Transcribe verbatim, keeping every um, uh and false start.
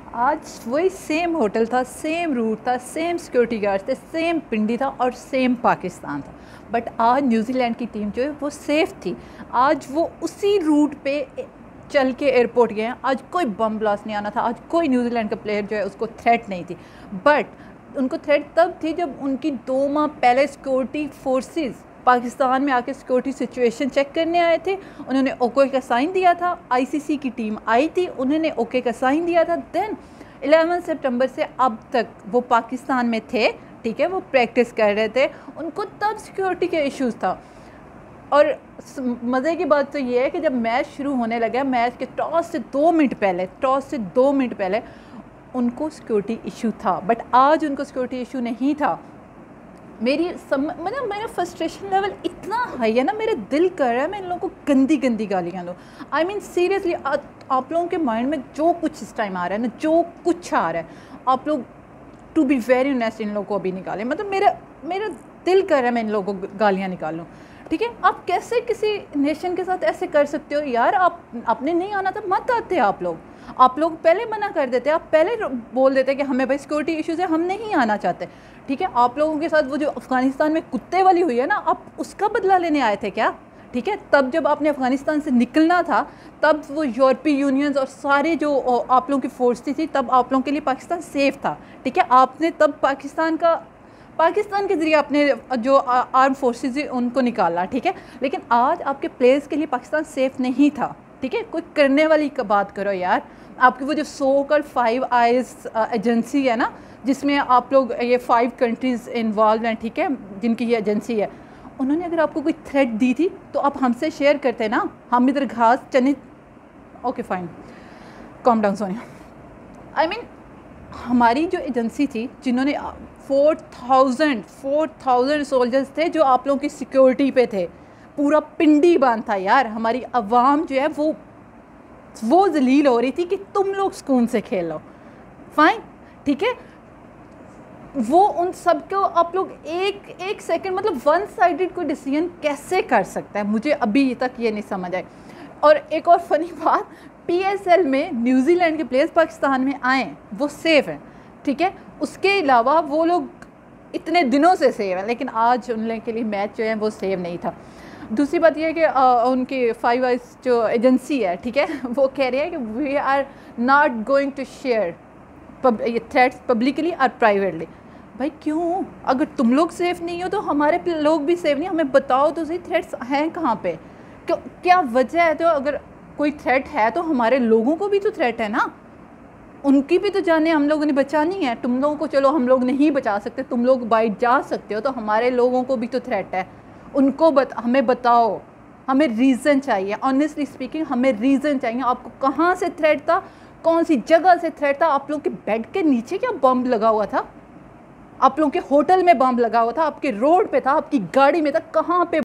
آج وہی same hotel تھا، سیم روٹ تھا، سیم سیکورٹی گارڈ تھے، سیم پنڈی تھا اور سیم پاکستان تھا. بٹ آج نیوزی لینڈ کی ٹیم جو ہے وہ سیف تھی. آج وہ اسی روٹ پہ چل کے ایئرپورٹ گئے ہیں. آج کوئی بم بلاسٹ نہیں آنا تھا. آج کوئی نیوزی لینڈ کا پلیئر جو ہے اس کو تھریٹ نہیں تھی. بٹ ان کو تھریٹ تب تھی جب ان کی دو ماہ پہلے سیکورٹی فورسز پاکستان میں آ کے سیکورٹی سچویشن چیک کرنے آئے تھے. انہوں نے اوکے کا سائن دیا تھا. آئی سی سی کی ٹیم آئی تھی, انہوں نے اوکے کا سائن دیا تھا. دین الیون سپٹمبر سے اب تک وہ پاکستان میں تھے, ٹھیک ہے, وہ پریکٹس کر رہے تھے. ان کو تب سیکورٹی کے ایشوز تھا. اور مزے کی بات تو یہ ہے کہ جب میچ شروع ہونے لگا, میچ کے ٹاس سے دو منٹ پہلے ٹاس سے دو منٹ پہلے ان کو سیکورٹی ایشو تھا. بٹ آج ان کو سیکورٹی ایشو نہیں تھا. میری مطلب میرا فرسٹریشن لیول اتنا ہائی ہے نا, میرا دل کر رہا ہے میں ان لوگوں کو گندی گندی گالیاں دوں. آئی مین سیریسلی, آپ لوگوں کے مائنڈ میں جو کچھ اس ٹائم آ رہا ہے نا, جو کچھ آ رہا ہے, آپ لوگ ٹو بی ویری آنیسٹ ان لوگوں کو ابھی نکالیں. مطلب میرا میرا دل کر رہا ہے میں ان لوگوں کو گالیاں نکالوں, ٹھیک ہے. آپ کیسے کسی نیشن کے ساتھ ایسے کر سکتے ہو یار؟ آپ آپ نے نہیں آنا تھا, مت آتے آپ لوگ. آپ لوگ پہلے منع کر دیتے, آپ پہلے بول دیتے کہ ہمیں بھائی سیکورٹی ایشوز ہے, ہم نہیں آنا چاہتے, ٹھیک ہے. آپ لوگوں کے ساتھ وہ جو افغانستان میں کتے والی ہوئی ہے نا, آپ اس کا بدلہ لینے آئے تھے کیا؟ ٹھیک ہے. تب جب آپ نے افغانستان سے نکلنا تھا, تب وہ یورپی یونینز اور سارے جو آپ لوگوں کی فورس تھی, تب آپ لوگوں کے لیے پاکستان سیف تھا, ٹھیک ہے. آپ نے تب پاکستان کا پاکستان کے ذریعے اپنے جو آرم فورسز ان کو نکالا, ٹھیک ہے. لیکن آج آپ کے پلیئرز کے لیے پاکستان سیف نہیں تھا, ٹھیک ہے. کوئی کرنے والی بات کرو یار. آپ کی وہ جو سو کل فائیو آئیز ایجنسی ہے نا, جس میں آپ لوگ یہ فائیو کنٹریز انوالو ہیں, ٹھیک ہے, جن کی یہ ایجنسی ہے, انہوں نے اگر آپ کو کوئی تھریٹ دی تھی تو آپ ہم سے شیئر کرتے نا. ہم ادھر گھاس چنے, okay fine, calm down Sonia. I mean ہماری جو ایجنسی تھی, جنہوں نے four thousand four thousand soldiers تھے جو آپ لوگوں کی سیکورٹی پہ تھے, پورا پنڈی باندھ تھا یار. ہماری عوام جو ہے وہ وہ ذلیل ہو رہی تھی کہ تم لوگ سکون سے کھیلو, فائن, ٹھیک ہے. وہ ان سب کو آپ لوگ ایک ایک سیکنڈ مطلب ون سائیڈڈ کوئی ڈیسیژن کیسے کر سکتا ہے, مجھے ابھی تک یہ نہیں سمجھ آئی. اور ایک اور فنی بات, پی ایس ایل میں نیوزی لینڈ کے پلیئرز پاکستان میں آئیں, وہ سیف ہیں, ٹھیک ہے. اس کے علاوہ وہ لوگ اتنے دنوں سے سیف ہیں, لیکن آج ان لوگوں کے لیے میچ جو ہے وہ سیف نہیں تھا. دوسری بات یہ ہے کہ ان کی فائیو آئیز جو ایجنسی ہے, ٹھیک ہے, وہ کہہ رہی ہے کہ we are not going to share یہ تھریٹس پبلکلی اور پرائیویٹلی. بھائی کیوں؟ اگر تم لوگ سیف نہیں ہو تو ہمارے لوگ بھی سیف نہیں. ہمیں بتاؤ تو صحیح تھریٹس ہیں کہاں پہ, کیا وجہ ہے؟ تو اگر کوئی تھریٹ ہے تو ہمارے لوگوں کو بھی تو تھریٹ ہے نا, ان کی بھی تو جانیں ہم لوگوں نے بچانی ہے. تم لوگوں کو چلو ہم لوگ نہیں بچا سکتے, تم لوگ بائی جا سکتے ہو, تو ہمارے لوگوں کو بھی تو تھریٹ ہے. ان کو بت ہمیں بتاؤ, ہمیں ریزن چاہیے. آنیسٹلی اسپیکنگ ہمیں ریزن چاہیے. آپ کو کہاں سے تھریٹ تھا, کون سی جگہ سے تھریٹ تھا؟ آپ لوگ کے بیڈ کے نیچے کیا بم لگا ہوا تھا؟ آپ لوگوں کے ہوٹل میں بم لگا ہوا تھا؟ آپ کے روڈ پہ تھا؟ آپ کی گاڑی میں تھا؟ کہاں پہ